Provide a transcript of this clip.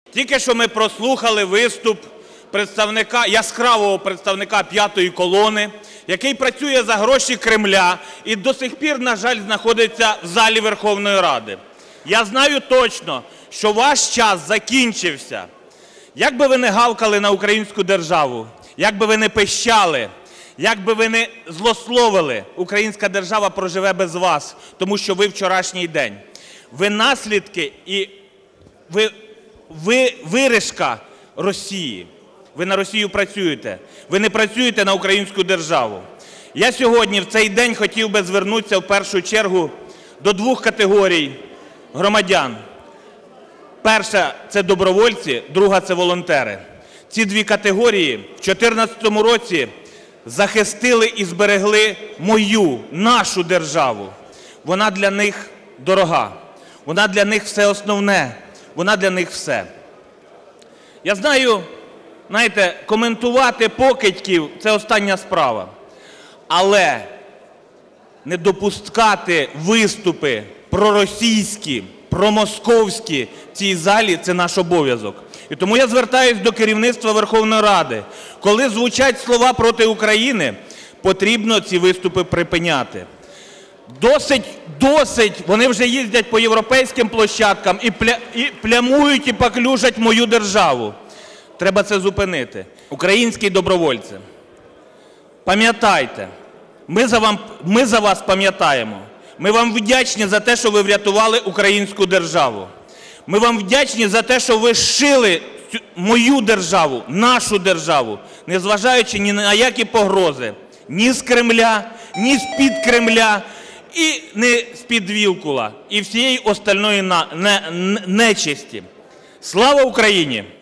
Тільки що ми прослухали виступ яскравого представника п'ятої колони, який працює за гроші Кремля і до сих пір, на жаль, знаходиться в залі Верховної Ради. Я знаю точно, що ваш час закінчився. Як би ви не гавкали на українську державу, як би ви не пищали, як би ви не злословили, українська держава проживе без вас, тому що ви вчорашній день. Ви наслідки і ви вирішка Росії. Ви на Росію працюєте. Ви не працюєте на українську державу. Я сьогодні в цей день хотів би звернутися в першу чергу до двох категорій громадян. Перша – це добровольці, друга – це волонтери. Ці дві категорії в 2014 році захистили і зберегли нашу державу. Вона для них дорога, вона для них все основне, вона для них все. Я знаю, знаєте, коментувати покидьків – це остання справа. Але не допускати виступи проросійські, промосковські в цій залі – це наш обов'язок. І тому я звертаюсь до керівництва Верховної Ради. Коли звучать слова проти України, потрібно ці виступи припиняти. Досить, вони вже їздять по європейським площадкам і плямують, і паплюжать мою державу. Треба це зупинити. Українські добровольці, пам'ятайте, ми за вас пам'ятаємо. Ми вам вдячні за те, що ви врятували українську державу. Ми вам вдячні за те, що ви зшили мою державу, нашу державу, незважаючи ні на які погрози. Ні з Кремля, ні з-під Кремля, і не з-під Вілкула, і всієї остальної нечисті. Слава Україні!